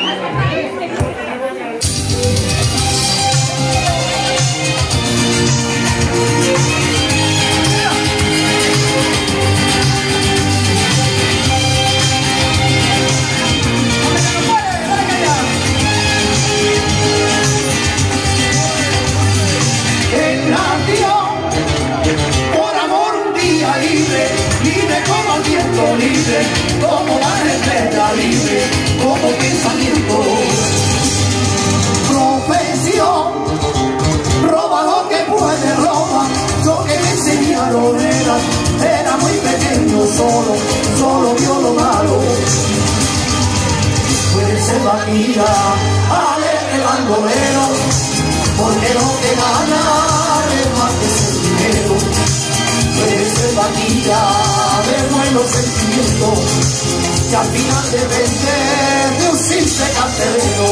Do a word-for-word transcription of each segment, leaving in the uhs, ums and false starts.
Libre, como la estrella libre, como pensamiento, profesión, roba lo que puede, roba lo que me enseñaron, era, era muy pequeño, solo, solo vio lo malo. Puede ser vaquilla, alegre bandolero, porque lo que gana es más que el dinero. Puede ser vaquilla de buenos sentimientos, que al final depende de un simple cartelero.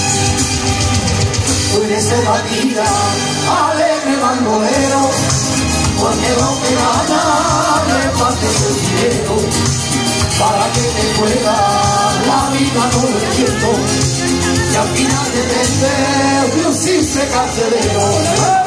Puede ser vaquilla, alegre bandolero, porque lo que gana es más que el dinero. Para que te juega la vida no lo entiendo, que al final depende de un simple cartelero.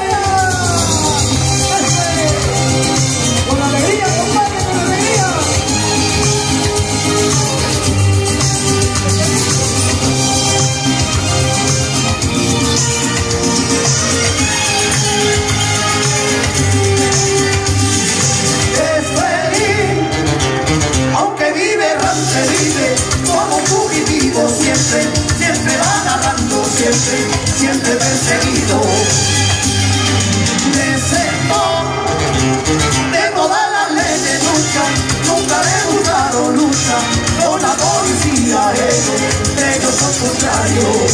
Siempre, siempre va nadando, siempre, siempre perseguido. De sector, de todas las leyes, nunca, nunca le gustaron lucha con la policía, ellos, ellos son contrarios.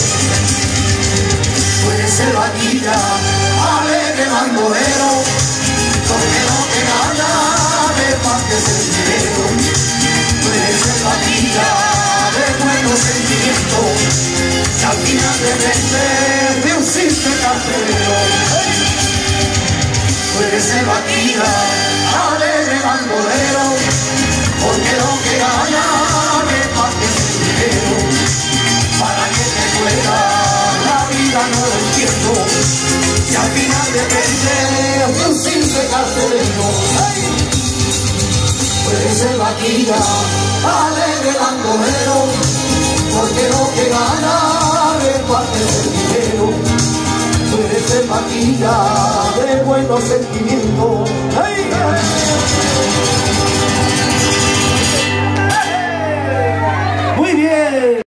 Puede ser vaquilla, alegre bandolero, porque lo que gana es más que el dinero. Puede ser vaquilla de buenos sentimientos, que al final depende de un simple cartelero. Puede ser vaquilla, alegre bandolero, porque lo que gana es más que el dinero. Para que te juega la vida no lo entiendo, que al final depende de un simple cartelero. Puede ser vaquilla, alegre bandolero, porque lo que gana es parte del dinero. Puede ser vaquilla de buenos sentimientos. ¡Hey! ¡Hey! Muy bien.